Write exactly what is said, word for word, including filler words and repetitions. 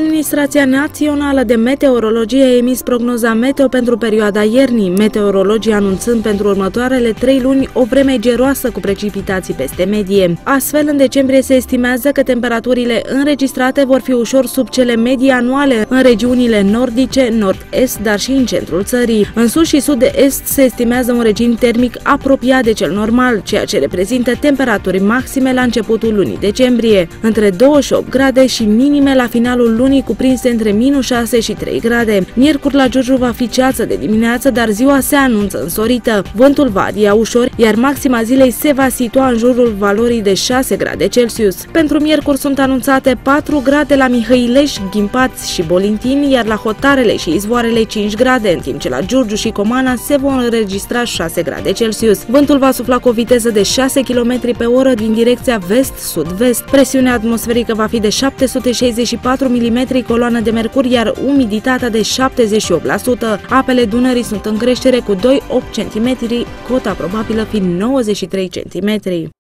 Administrația Națională de Meteorologie a emis prognoza meteo pentru perioada iernii, meteorologii anunțând pentru următoarele trei luni o vreme geroasă cu precipitații peste medie. Astfel, în decembrie se estimează că temperaturile înregistrate vor fi ușor sub cele medii anuale în regiunile nordice, nord-est, dar și în centrul țării. În sud și sud-est se estimează un regim termic apropiat de cel normal, ceea ce reprezintă temperaturi maxime la începutul lunii decembrie, între douăzeci și opt grade și minime la finalul lunii cuprinse între minus șase și trei grade. Miercuri la Giurgiu va fi ceață de dimineață, dar ziua se anunță însorită. Vântul va adia ușor, iar maxima zilei se va situa în jurul valorii de șase grade Celsius. Pentru miercuri sunt anunțate patru grade la Mihăileș, Ghimpați și Bolintini, iar la Hotarele și Izvoarele cinci grade, în timp ce la Giurgiu și Comana se vor înregistra șase grade Celsius. Vântul va sufla cu o viteză de șase kilometri pe oră din direcția vest-sud-vest. Presiunea atmosferică va fi de șapte sute șaizeci și patru milimetri coloană de mercur, iar umiditatea de șaptezeci și opt la sută. Apele Dunării sunt în creștere cu doi virgulă opt centimetri, cota probabilă fiind nouăzeci și trei centimetri.